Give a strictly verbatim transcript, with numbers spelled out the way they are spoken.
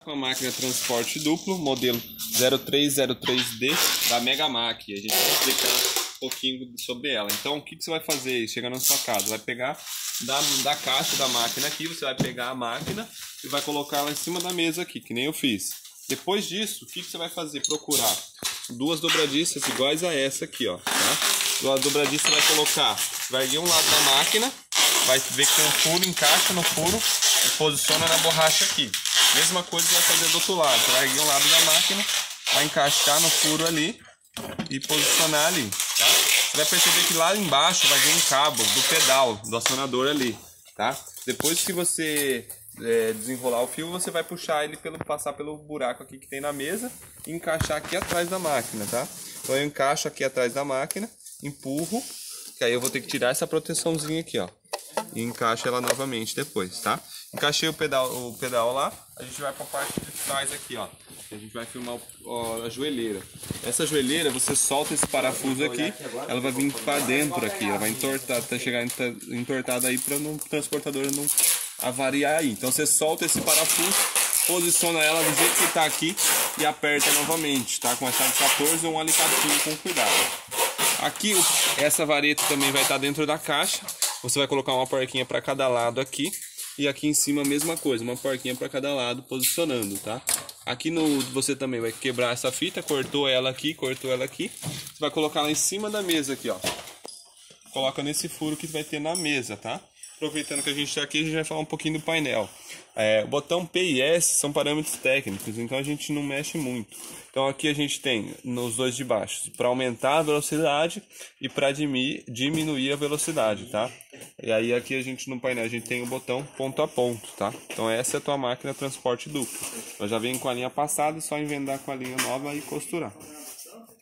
Uma máquina transporte duplo, modelo zero três zero três D da Megamac. A gente vai explicar um pouquinho sobre ela. Então, o que, que você vai fazer chegando na sua casa? Vai pegar da, da caixa da máquina aqui, você vai pegar a máquina e vai colocar ela em cima da mesa aqui, que nem eu fiz. Depois disso, o que, que você vai fazer? Procurar duas dobradiças iguais a essa aqui, ó. Tá? A dobradiça vai colocar, vai erguer um lado da máquina, vai ver que tem um furo, encaixa no furo e posiciona na borracha aqui. Mesma coisa vai fazer do outro lado, você vai erguer um lado da máquina, vai encaixar no furo ali e posicionar ali, tá? Você vai perceber que lá embaixo vai vir um cabo do pedal, do acionador ali, tá? Depois que você é, desenrolar o fio, você vai puxar ele, pelo, passar pelo buraco aqui que tem na mesa e encaixar aqui atrás da máquina, tá? Então eu encaixo aqui atrás da máquina, empurro, que aí eu vou ter que tirar essa proteçãozinha aqui, ó, e encaixo ela novamente depois, tá? Encaixei o pedal, o pedal lá, a gente vai para a parte de trás aqui, ó. A gente vai filmar ó, a joelheira. Essa joelheira, você solta esse parafuso aqui, ela vai vir para dentro aqui, ela vai entortar, até chegar entortada aí para o transportador não avariar aí. Então você solta esse parafuso, posiciona ela do jeito que está aqui e aperta novamente, tá? Com a chave quatorze ou um alicatinho com cuidado. Aqui, essa vareta também vai estar dentro da caixa. Você vai colocar uma porquinha para cada lado aqui. E aqui em cima a mesma coisa, uma porquinha para cada lado, posicionando, tá? Aqui no, você também vai quebrar essa fita, cortou ela aqui, cortou ela aqui. Você vai colocar ela em cima da mesa aqui, ó. Coloca nesse furo que vai ter na mesa, tá? Aproveitando que a gente está aqui, a gente vai falar um pouquinho do painel. É, o botão P e S são parâmetros técnicos, então a gente não mexe muito. Então aqui a gente tem nos dois de baixo, para aumentar a velocidade e para diminuir a velocidade, tá? E aí aqui a gente no painel a gente tem o botão ponto a ponto, tá? Então essa é a tua máquina transporte duplo. Ela já vem com a linha passada, é só emendar com a linha nova e costurar.